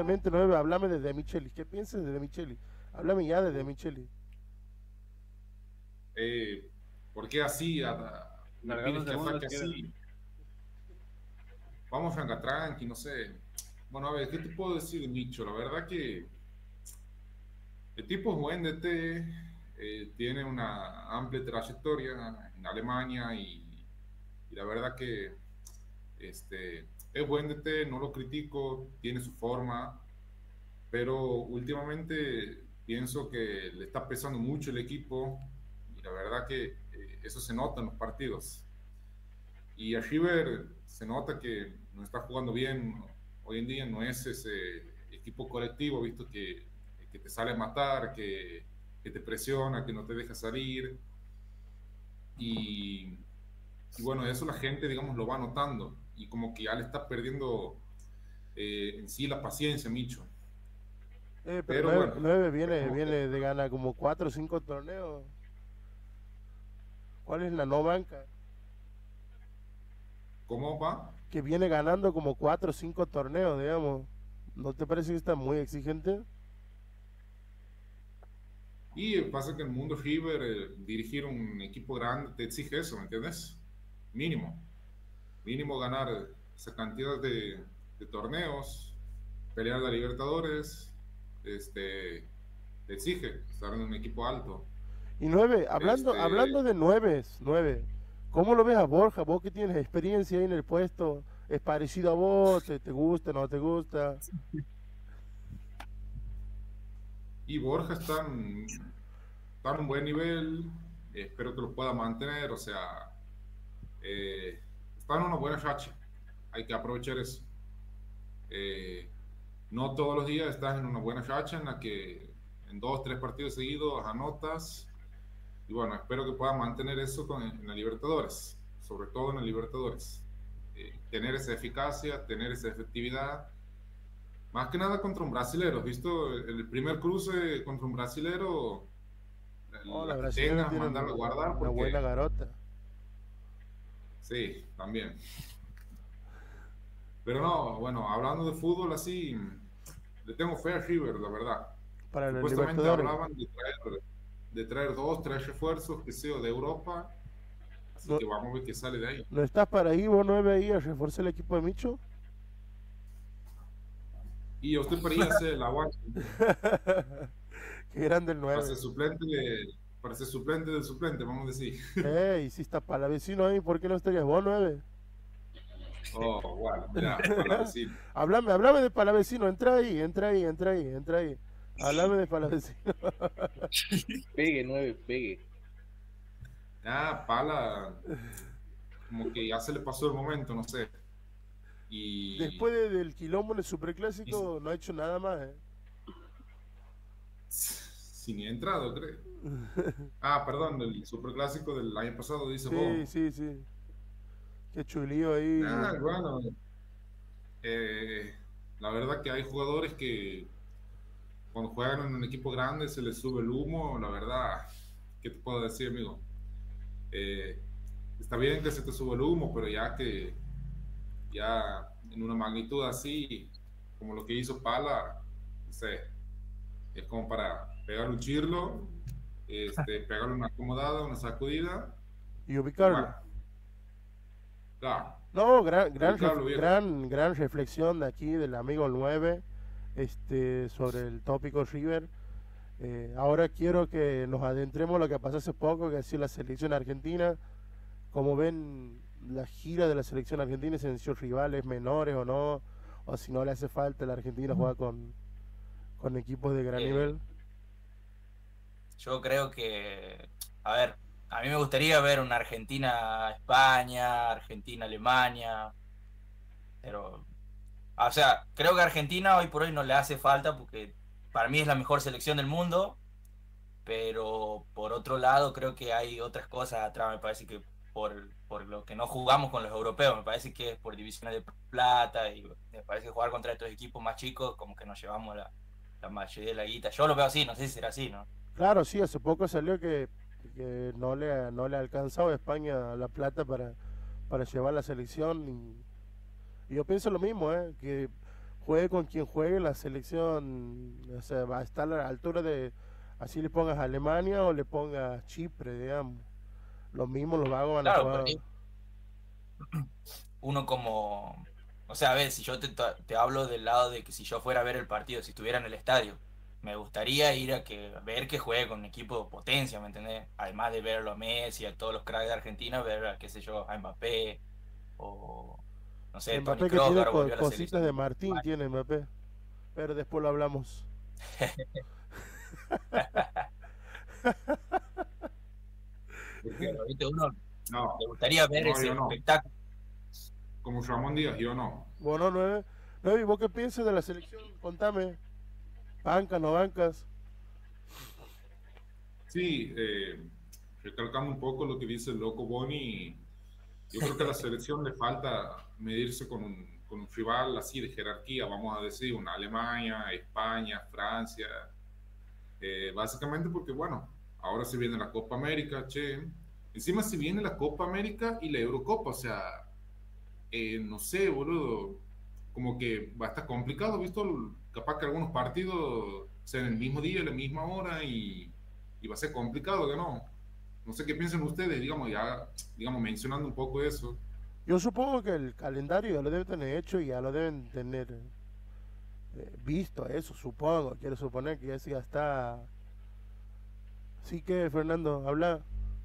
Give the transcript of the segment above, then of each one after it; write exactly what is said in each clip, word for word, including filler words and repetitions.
rápidamente, nueve, háblame de De Micheli. ¿Qué piensas de De Micheli? Háblame ya de De Micheli. Eh, ¿Por qué así? A- ¿Me Cargando pides que segundos ataque queda. así? Vamos Franca tranqui, no sé. Bueno, a ver, ¿qué te puedo decir de Micho? La verdad que el tipo es buen D T, eh, tiene una amplia trayectoria en Alemania y, y la verdad que este, es buen D T, no lo critico, tiene su forma, pero últimamente pienso que le está pesando mucho el equipo y la verdad que eh, eso se nota en los partidos. Y a River se nota que no está jugando bien hoy en día, no es ese equipo colectivo, visto que, que te sale a matar, que, que te presiona, que no te deja salir. Y, y bueno, eso la gente, digamos, lo va notando y como que ya le está perdiendo eh, en sí la paciencia, Micho. Eh, pero Pero nueve, bueno, nueve es viene, como que, viene de ganar como cuatro o cinco torneos. ¿Cuál es la no banca? ¿cómo va? Que viene ganando como cuatro o cinco torneos, digamos. ¿No te parece que está muy exigente? Y pasa que en el mundo River, eh, dirigir un equipo grande te exige eso, ¿me entiendes? Mínimo. Mínimo ganar esa cantidad de, de torneos, pelear la Libertadores, este, te exige estar en un equipo alto. Y nueve, hablando, Este, hablando de nueves, nueve, ¿cómo lo ves a Borja? Vos que tienes experiencia ahí en el puesto, ¿es parecido a vos? ¿Te, te gusta, no te gusta? y Borja está en, está en un buen nivel, eh, espero que lo pueda mantener, o sea, eh, está en una buena racha, hay que aprovechar eso. Eh, no todos los días estás en una buena racha en la que en dos, tres partidos seguidos anotas. Y bueno, espero que pueda mantener eso con, en la Libertadores, sobre todo en la Libertadores. Eh, tener esa eficacia, tener esa efectividad. Más que nada contra un brasilero. ¿Has visto el primer cruce contra un brasilero? Oh, la La que brasileña tengas, tiene mandarlo a guardar una buena porque garota. sí, también. Pero no, bueno, hablando de fútbol así, le tengo fe a River, la verdad. Para los Supuestamente Libertadores. hablaban de traer, de traer dos, tres refuerzos, que sea de Europa. Así ¿No, que vamos a ver qué sale de ahí. no estás para ahí, vos nueve ahí a reforzar el equipo de Micho? Y yo estoy para ir a hacer el aguante, Qué grande el para nueve. ser suplente, de, para ser suplente del suplente, vamos a decir. Eh, y si está para la vecino ahí, ¿por qué no estarías vos nueve? Oh, bueno, mira, para decir. Hablame, hablame de Palavecino, entra ahí, entra ahí, entra ahí, entra ahí. Hablame de Palavecino. Pegue, nueve, pegue. Ah, Pala, como que ya se le pasó el momento, no sé. Y, Después de- del quilombo en el y Superclásico no ha hecho nada más, ¿eh? sin ni entrado, creo. Ah, perdón, el superclásico del año pasado, dice Sí, vos. sí, sí. Qué chulío ahí. Ah, bueno, eh, la verdad que hay jugadores que cuando juegan en un equipo grande se les sube el humo, la verdad, ¿qué te puedo decir, amigo? Eh, Está bien que se te sube el humo, pero ya que ya en una magnitud así, como lo que hizo Pala, no sé, es como para pegar un chirlo, este, pegarle una acomodada, una sacudida, Y y bueno, ubicarlo. claro, No, gran, gran, ubicarlo ref- viejo. gran, gran reflexión de aquí del amigo nueve este, sobre el tópico River. Eh, ahora quiero que nos adentremos en lo que pasó hace poco, que ha sido la selección argentina. Como ven, la gira de la selección argentina, si han sido rivales menores o no, o si no le hace falta la Argentina juega con, con equipos de gran Eh, nivel. yo creo que, a ver, a mí me gustaría ver una Argentina-España, Argentina-Alemania, pero, o sea, creo que Argentina hoy por hoy no le hace falta porque para mí es la mejor selección del mundo, pero por otro lado creo que hay otras cosas atrás, me parece que por, por lo que no jugamos con los europeos, me parece que es por divisiones de plata y me parece que jugar contra estos equipos más chicos como que nos llevamos la, la mayoría de la guita. Yo lo veo así, no sé si será así, ¿no? Claro, sí, hace poco salió que, que no le no le ha alcanzado a España la plata para, para llevar la selección y, y yo pienso lo mismo, ¿eh? Que juegue con quien juegue, la selección, o sea, va a estar a la altura de, así le pongas a Alemania o le pongas Chipre, digamos. Los mismos los vagos van a Claro, jugar. porque uno como, o sea, a ver, si yo te, te hablo del lado de que si yo fuera a ver el partido, si estuviera en el estadio, me gustaría ir a que a ver que juegue con un equipo de potencia, ¿me entendés? Además de verlo a Messi, a todos los cracks de Argentina, ver a, qué sé yo, a Mbappé o, no sé, Mbappé Toni que Kroos, tiene ahora co- volvió a la cositas selección. de Martín, tiene Mbappé. Pero después lo hablamos. Pero, ¿viste? Uno No, le gustaría ver no, ese yo no. espectáculo. Como Ramón Díaz, yo no. Bueno, nueve. Nueve, ¿y vos qué piensas de la selección? Contame. ¿Bancas, no bancas? Sí, eh, recalcando un poco lo que dice el loco Boni, yo creo que a la selección le falta medirse con un, con un rival así de jerarquía, vamos a decir, una Alemania, España, Francia, eh, básicamente porque, bueno, ahora se viene la Copa América, che, encima se viene la Copa América y la Eurocopa, o sea, eh, no sé, boludo, como que va a estar complicado, ¿visto? Capaz que algunos partidos sean el mismo día, la misma hora y, y va a ser complicado, que no. No sé qué piensan ustedes, digamos, ya, digamos, mencionando un poco eso. Yo supongo que el calendario ya lo deben tener hecho y ya lo deben tener eh, visto, eso supongo. Quiero suponer que ya, sí ya está. Así que, Fernando, habla.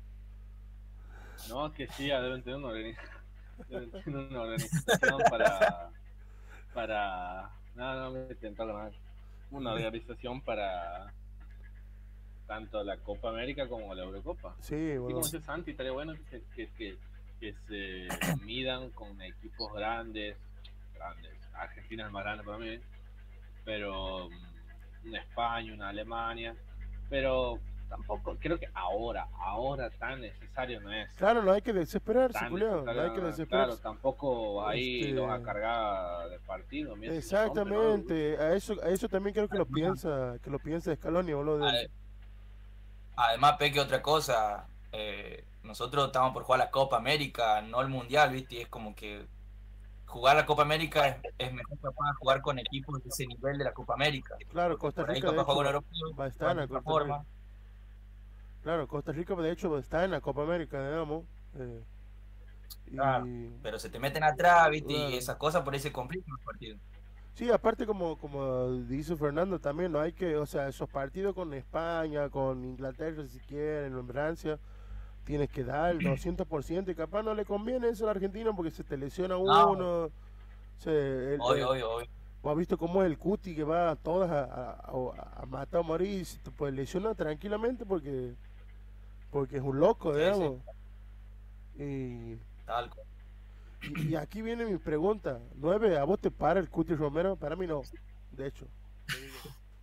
No, que sí, ya deben tener una, organi- deben tener una organización para, para, no, no me intento ganar, una organización para tanto la Copa América como la Eurocopa. Sí, Así bueno. como dice Santi, estaría bueno que, que, que, que se midan con equipos grandes, grandes, Argentina es el más grande para mí, pero um, una España, una Alemania, pero tampoco, creo que ahora, ahora tan necesario no es. Claro, no hay que desesperarse, Tan Julián. No hay necesario que no es. desesperarse. Claro, tampoco ahí Este- los va a cargar de partido. mira, si Exactamente. A eso, a eso también creo que lo piensa, que lo piensa Scaloni, boludo. Ade- Además, Peque, otra cosa, eh, nosotros estamos por jugar la Copa América, no el Mundial, ¿viste? Y es como que jugar la Copa América es, es mejor capaz de jugar con equipos de ese nivel de la Copa América. Claro, Porque Costa por ahí Rica de capaz juega hecho con europeo, va a estar en la de otra Copa forma. América. Claro, Costa Rica de hecho está en la Copa América, digamos. eh, y- Claro. Pero se te meten atrás, ¿viste? Claro. Y esas cosas por ahí se complican los partidos. Sí, aparte como, como dice Fernando también, no hay que, o sea, esos partidos con España, con Inglaterra si quieren, o en Francia, tienes que dar el doscientos por ciento y capaz no le conviene eso al argentino porque se te lesiona No. uno. O sea, el- el- Obvio, obvio, obvio. vos has visto cómo es el Cuti que va a todas a, a, a- a matar o morir y se te puede lesionar tranquilamente porque porque es un loco, Sí, digamos. Y, Tal cual. y, y aquí viene mi pregunta. Nueve, ¿a vos te para el Cuti Romero? Para mí no, de hecho. te digo.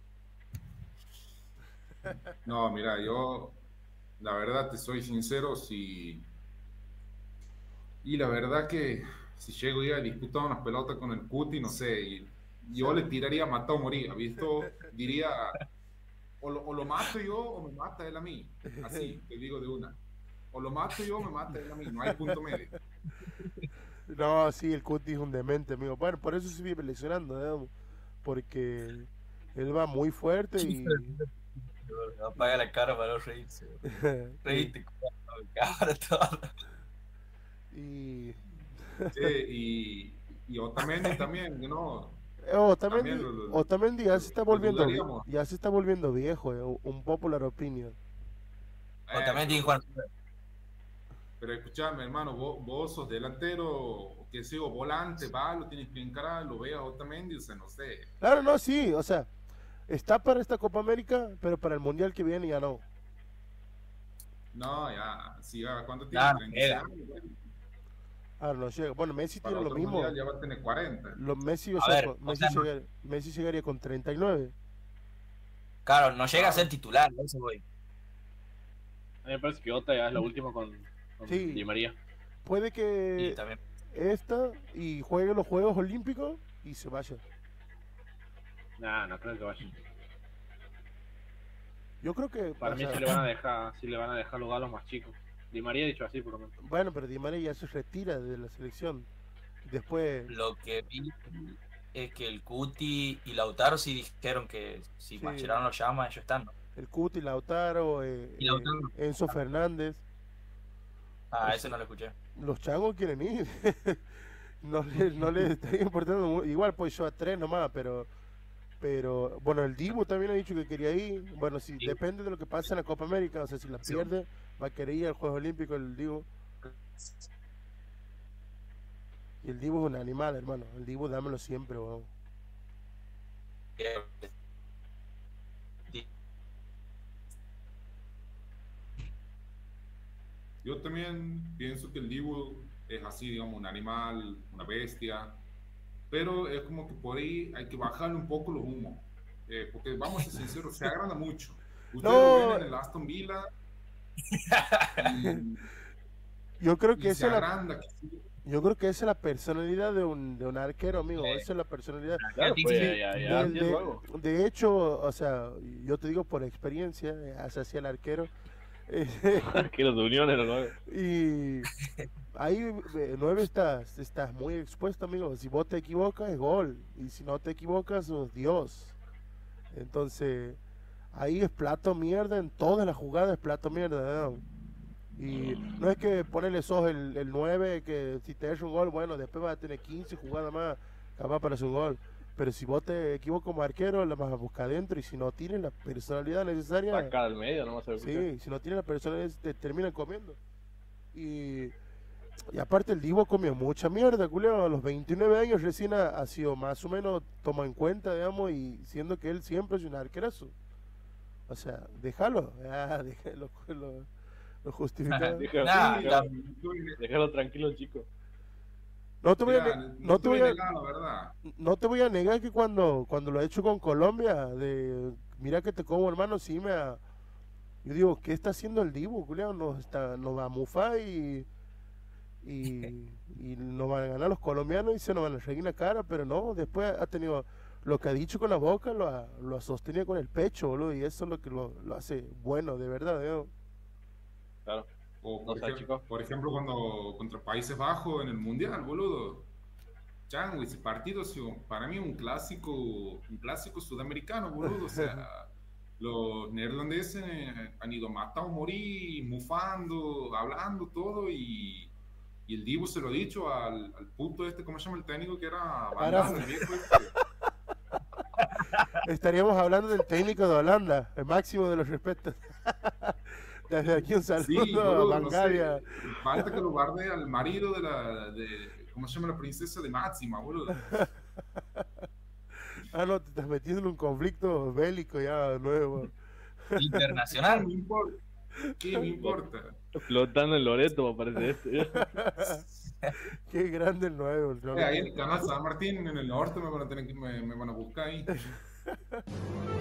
No, mira, yo, la verdad, te soy sincero, si... Y la verdad que si llego ya a disputar unas pelotas con el Cuti, no sé, y yo le tiraría a matar o morir, ¿has visto? Diría, o lo, o lo mato yo o me mata él a mí. Así, te digo de una. O lo mato yo o me mata él a mí, no hay punto medio. No, sí, el Cuti es un demente, amigo. Bueno, por eso se vive lesionando, digamos. Porque él va muy fuerte y... Apaga la cara para no reírse. Reíste, cabrón, todo. y... Sí, y, y Otamendi también, ¿no? Eh, Otamendi, También lo- lo- Otamendi ya se está lo volviendo vi- dudaríamos. ya se está volviendo viejo, eh, un popular opinion. O también Eh, dijo Juan. Pero escuchame, hermano, vos, vos sos delantero, que sigo volante, va, lo tienes que encarar, lo veas Otamendi, o sea, no sé. Claro, no, sí, o sea, está para esta Copa América, pero para el Mundial que viene ya no. No, ya, si ya, ¿cuánto tiene? Ya, no treinta y seis queda. años, bueno, Ah, no llega. Bueno, Messi para tiene lo otro mismo. mundial ya va a tener cuarenta. Los Messi, o A sea, ver, con- o Messi, sea, no- llegaría, Messi llegaría con treinta y nueve. Claro, no llega a ser titular, a eso voy. A mí me parece que Ota ya es la última con, con Sí. Di María. Puede Y que también. esta y juegue los Juegos Olímpicos y se vaya. Nah, no creo que vaya. Yo creo que... Para o mí sea, sí le van a dejar, sí le van a dejar lugar a los más chicos. Di María ha dicho así por lo menos. Bueno, pero Di María ya se retira de la selección. Después... Lo que vi es que el Cuti y Lautaro sí dijeron que si Sí. Mascherano lo llama, ellos están, ¿no? El Cuti, Lautaro, eh, Y Lautaro. eh, Enzo Fernández. Ah, O ese sea, no lo escuché. Los changos quieren ir. No le, no le está importando mu- igual pues yo a tres nomás, pero pero bueno, el Dibu también ha dicho que quería ir. Bueno, si Sí. depende de lo que pase en la Copa América, o sea, si la Sí. pierde, va a querer ir al Juegos Olímpicos el Dibu. Y el Dibu es un animal, hermano. El Dibu dámelo siempre, weón. Yo también pienso que el Dibu es así, digamos, un animal, una bestia, pero es como que por ahí hay que bajarle un poco los humos, eh, porque vamos a ser sinceros, se agranda mucho. Ustedes No. lo ven en el Aston Villa y, Yo creo que y esa se es la, agranda. que sí. yo creo que esa es la personalidad de un, de un arquero, amigo. Sí. Esa es la personalidad. Claro, Sí, pues sí. ya, ya, ya, De, así es de- luego. de hecho, o sea, yo te digo por experiencia, eh, así hacía el arquero. eh, Arqueros de uniones, ¿no? y ahí eh, nueve estás, estás muy expuesto, amigo. Si vos te equivocas, es gol. Y si no te equivocas, sos Dios. Entonces, ahí es plato mierda. En todas las jugadas es plato mierda, ¿no? Y no es que ponerle sos el, el nueve, que si te echa un gol, bueno, después vas a tener quince jugadas más capaz para hacer un gol. Pero si vos te equivocas como arquero, la vas a buscar adentro. Y si no tienes la personalidad necesaria, Sacar al medio, no vas a ver. sí, si no tienes la personalidad, te terminan comiendo. Y, y aparte, el Divo comió mucha mierda, culeo. A los veintinueve años recién ha, ha sido más o menos toma en cuenta, digamos, y siendo que él siempre es un arquerazo. O sea, déjalo, ya, déjalo, lo, lo justificado. Déjalo, Nah, déjalo, la- déjalo tranquilo, chico. No te voy a, Mira, ne- no, no te voy voy a, negar, la verdad. no te voy a negar que cuando, cuando lo he hecho con Colombia, de mira que te como, hermano, sí me ha- yo digo, ¿qué está haciendo el Divo, culeo? Nos está, nos va a mufar y, y, y nos van a ganar los colombianos y se nos van a reír la cara, pero no, después ha tenido lo que ha dicho con la boca, lo ha, lo ha sostenido con el pecho, boludo, y eso es lo que lo, lo hace bueno, de verdad, ¿no? Claro. O No por, sé, ejemplo, chico. por ejemplo, cuando contra Países Bajos en el Mundial, boludo. Chango, ese partido ha sido para mí un clásico, un clásico sudamericano, boludo. O sea, los neerlandeses han ido matado a morir, mufando, hablando, todo, y, y el Dibu se lo ha dicho al, al puto este, ¿cómo se llama el técnico? Que era Van Ahora- Gaal, el viejo este. Estaríamos hablando del técnico de Holanda, el máximo de los respetos. Desde aquí un saludo Sí, a boludo, no Bangaria. sé. Falta que lo guarde al marido de la, de, ¿cómo se llama la princesa de Máxima, boludo? Ah, no, te estás metiendo en un conflicto bélico ya nuevo. ¿Qué internacional. me importa? ¿Qué me importa? Flotando en Loreto, me parece este. Qué grande el nuevo. el Eh, ahí en el canal San Martín, en el norte, me van a tener que me, me van a buscar ahí.